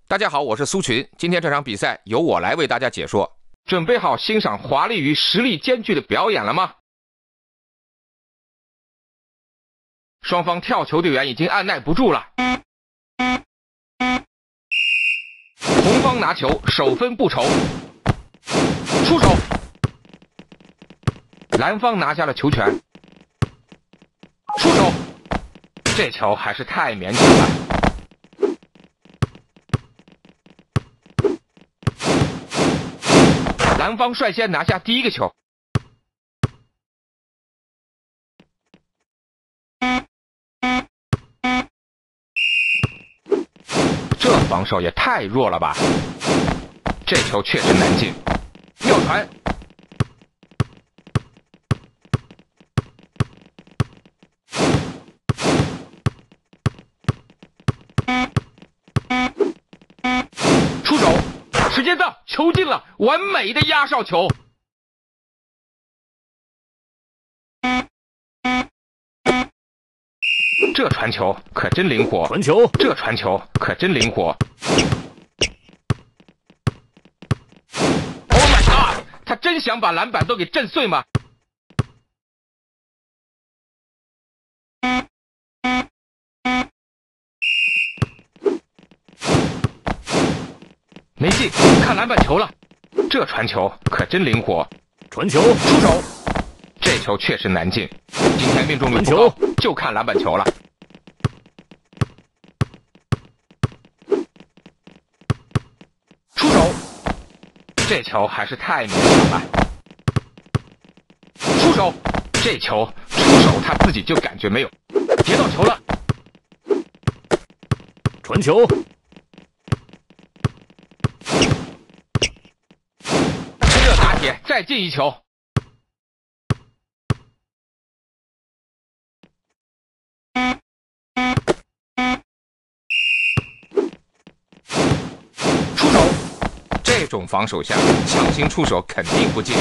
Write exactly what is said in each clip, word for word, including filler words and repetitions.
大家好，我是苏群。今天这场比赛由我来为大家解说。准备好欣赏华丽与实力兼具的表演了吗？双方跳球队员已经按耐不住了。红方拿球，首分不愁。出手，蓝方拿下了球权。出手，这球还是太勉强了。蓝方率先拿下第一个球。这防守也太弱了吧！这球确实难进，妙传。出手，时间到，球进了，完美的压哨球。这传球可真灵活， 传球， 这传球可真灵活。Oh my god！ 他真想把篮板都给震碎吗？没进，看篮板球了。这传球可真灵活， 传球， 出手。这球确实难进，今天命中率不高，就看篮板球了。出手，这球还是太勉强了。出手，这球出手他自己就感觉没有，接到球了。 传球， 趁热打铁，再进一球。这种防守下，强行出手肯定不进。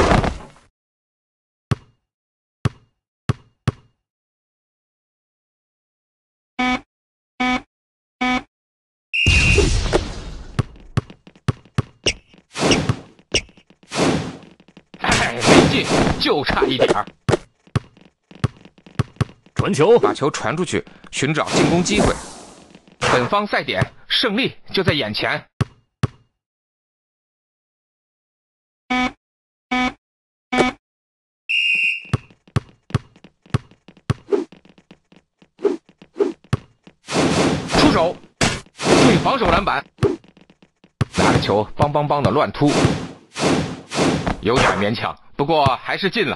哎，没进，就差一点儿。 传球， 把球传出去，寻找进攻机会。本方赛点，胜利就在眼前。出手，注意防守篮板。拿着球邦邦邦的乱突，有点勉强，不过还是进了。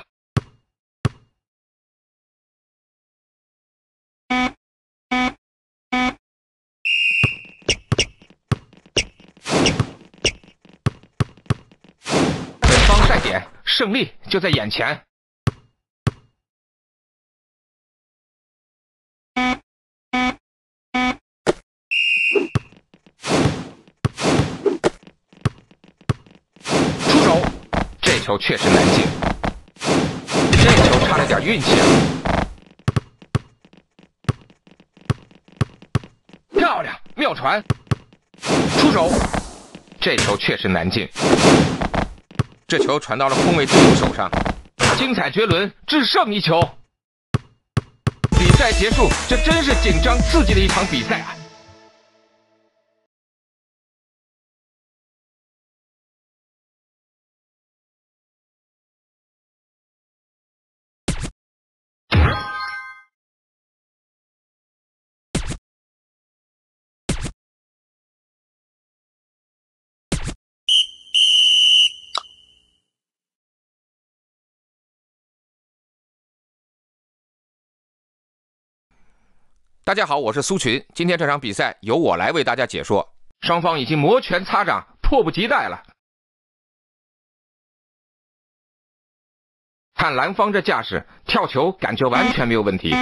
本方赛点，胜利就在眼前。这球确实难进，这球差了点运气啊！漂亮，妙传，出手，这球确实难进，这球传到了空位队友手上，精彩绝伦，制胜一球。比赛结束，这真是紧张刺激的一场比赛啊！大家好，我是苏群。今天这场比赛由我来为大家解说。双方已经摩拳擦掌，迫不及待了。看蓝方这架势，跳球感觉完全没有问题。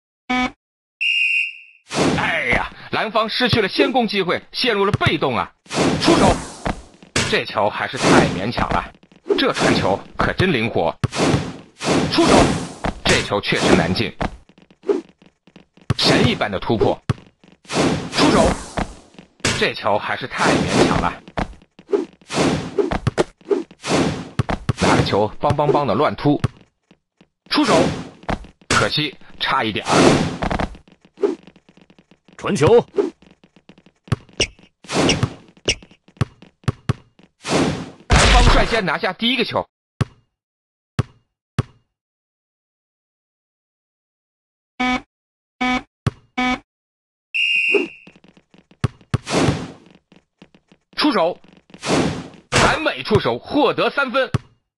哎呀，蓝方失去了先攻机会，陷入了被动啊！出手，这球还是太勉强了。这传球可真灵活。出手，这球确实难进。神一般的突破，出手， 这球还是太勉强了。拿着球梆梆梆的乱突，出手，可惜差一点儿。 传球， 南方率先拿下第一个球。出手，南美出手获得三分。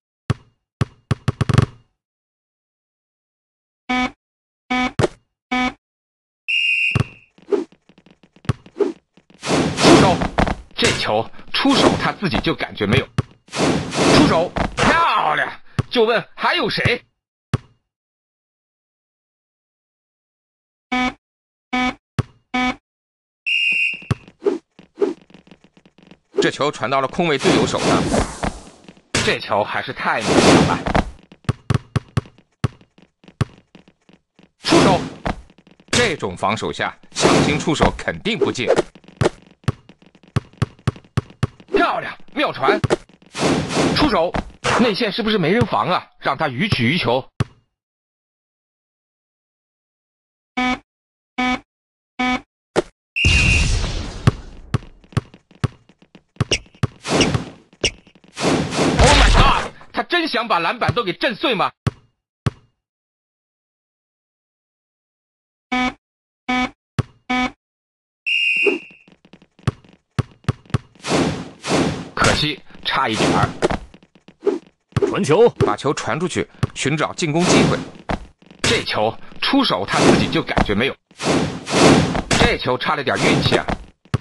出手，这球出手他自己就感觉没有。出手，漂亮！就问还有谁？这球传到了空位队友手上，这球还是太勉强了。出手，这种防守下强行出手肯定不进。漂亮，妙传！出手，内线是不是没人防啊？让他予取予求。他真想把篮板都给震碎吗？可惜差一点儿。 传球， 把球传出去，寻找进攻机会。这球出手他自己就感觉没有。这球差了点运气啊！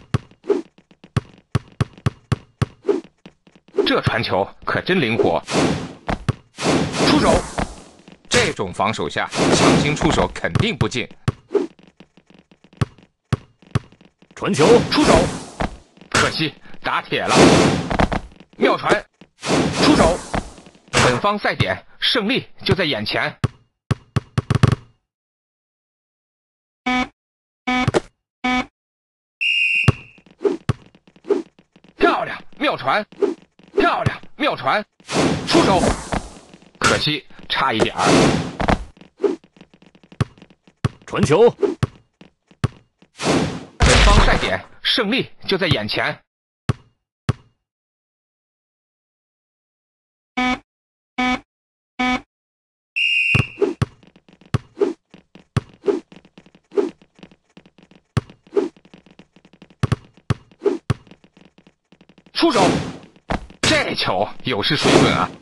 这传球可真灵活。出手，这种防守下强行出手肯定不进。 传球， 出手，可惜打铁了。妙传，出手，本方赛点，胜利就在眼前。漂亮，妙传！漂亮，妙传！出手，可惜差一点儿。 传球， 本方赛点，胜利就在眼前。出手，这球有失水准啊！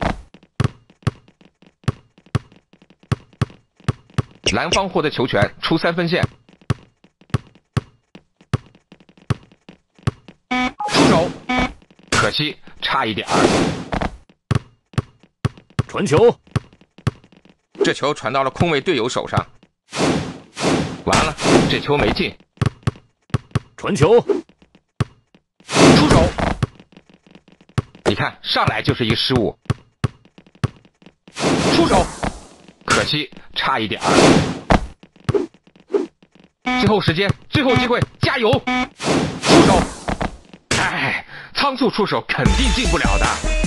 蓝方获得球权，出三分线。出手，可惜差一点儿。 传球， 这球传到了空位队友手上。完了，这球没进。 传球， 出手。你看，上来就是一个失误。出手，可惜差一点儿。最后时间，最后机会，加油！出手！哎，仓促出手肯定进不了的。